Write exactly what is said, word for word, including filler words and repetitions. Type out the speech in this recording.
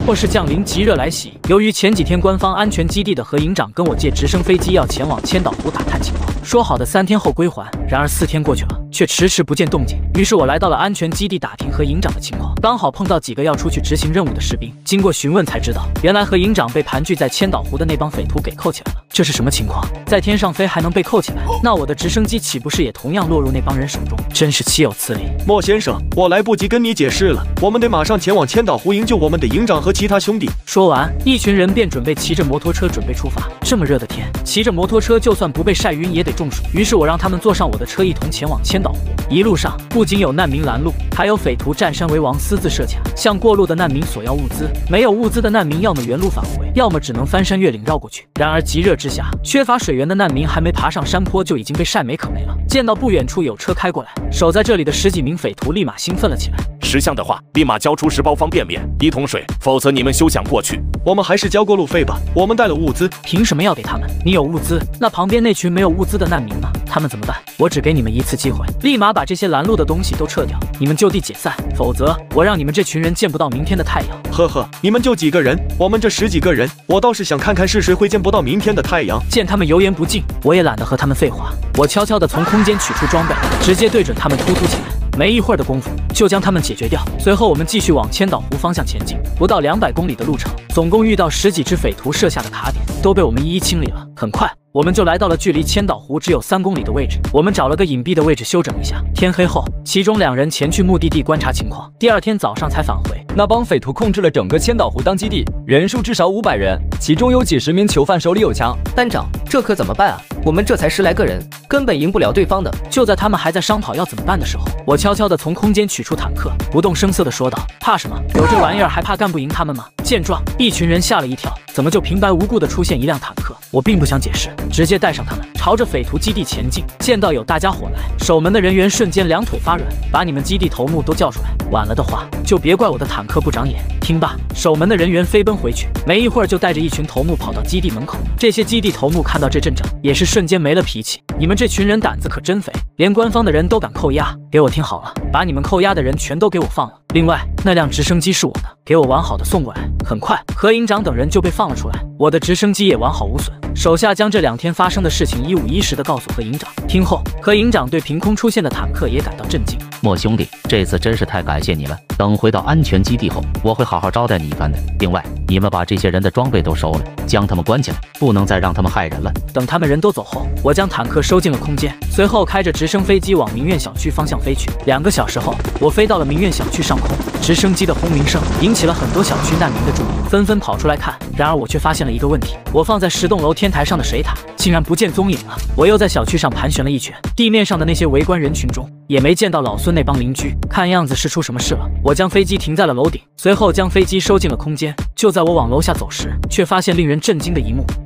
末世降临，极热来袭。由于前几天官方安全基地的核营长跟我借直升飞机要前往千岛湖打探情况，说好的三天后归还，然而四天过去了，却迟迟不见动静。于是我来到了安全基地打听核营长的情况，刚好碰到几个要出去执行任务的士兵。经过询问才知道，原来核营长被盘踞在千岛湖的那帮匪徒给扣起来了。这是什么情况？在天上飞还能被扣起来？那我的直升机岂不是也同样落入那帮人手中？真是岂有此理！ 莫先生，我来不及跟你解释了，我们得马上前往千岛湖营救我们的营长和其他兄弟。 说完，一群人便准备骑着摩托车准备出发。这么热的天，骑着摩托车就算不被晒晕也得中暑。于是我让他们坐上我的车，一同前往千岛湖。一路上不仅有难民拦路，还有匪徒占山为王，私自设卡，向过路的难民索要物资。没有物资的难民要么原路返回，要么只能翻山越岭绕过去。然而极热之下，缺乏水源的难民还没爬上山坡就已经被晒没可没了。见到不远处有车开过来，守在这里的十几名匪徒立马兴奋了起来。 识相的话，立马交出十包方便面、一桶水，否则你们休想过去。 我们还是交过路费吧，我们带了物资。 凭什么要给他们？你有物资，那旁边那群没有物资的难民呢？他们怎么办？我只给你们一次机会，立马把这些拦路的东西都撤掉，你们就地解散，否则我让你们这群人见不到明天的太阳。 呵呵，你们就几个人，我们这十几个人，我倒是想看看是谁会见不到明天的太阳。 见他们油盐不进，我也懒得和他们废话。我悄悄地从空间取出装备，直接对准他们突突起来。没一会儿的功夫，就将他们解决掉。随后我们继续往千岛湖方向前进，不到两百公里的路程，总共遇到十几只匪徒设下的卡点，都被我们一一清理了。很快，我们就来到了距离千岛湖只有三公里的位置。我们找了个隐蔽的位置休整一下。天黑后，其中两人前去目的地观察情况，第二天早上才返回。 那帮匪徒控制了整个千岛湖当基地，人数至少五百人，其中有几十名囚犯手里有枪。 班长，这可怎么办啊？我们这才十来个人，根本赢不了对方的。 就在他们还在商讨要怎么办的时候，我悄悄地从空间取出坦克，不动声色地说道：“怕什么？有这玩意儿还怕干不赢他们吗？”见状，一群人吓了一跳，怎么就平白无故地出现一辆坦克？我并不想解释，直接带上他们，朝着匪徒基地前进。见到有大家伙来，守门的人员瞬间两腿发软，把你们基地头目都叫出来。晚了的话，就别怪我的坦克不长眼。听罢，守门的人员飞奔回去，没一会儿就带着一群头目跑到基地门口。这些基地头目看到这阵仗，也是瞬间没了脾气。你们这群人胆子可真肥，连官方的人都敢扣押。给我听好了，把你们扣押的人全都给我放了。另外，那辆直升机是我的，给我完好的送过来。很快，何营长等人就被放了出来，我的直升机也完好无损。手下将这两天发生的事情一五一十地告诉何营长。听后，何营长对凭空出现的坦克也感到震惊。 莫兄弟，这次真是太感谢你了。等回到安全基地后，我会好好招待你一番的。另外，你们把这些人的装备都收了，将他们关起来，不能再让他们害人了。 等他们人都走后，我将坦克收进了空间，随后开着直升飞机往明苑小区方向飞去。两个小时后，我飞到了明苑小区上空，直升机的轰鸣声引起了很多小区难民的注意，纷纷跑出来看。然而我却发现了一个问题，我放在十栋楼天台上的水塔竟然不见踪影了。我又在小区上盘旋了一圈，地面上的那些围观人群中也没见到老孙那帮邻居，看样子是出什么事了。我将飞机停在了楼顶，随后将飞机收进了空间。就在我往楼下走时，却发现令人震惊的一幕：